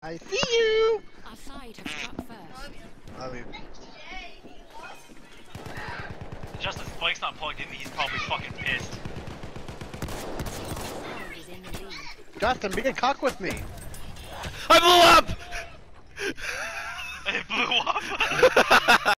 I see you! Our side have struck first. Love you. Just as Blake's not plugged in, he's probably fucking pissed. Our side is in the lead. Justin, be a cock with me!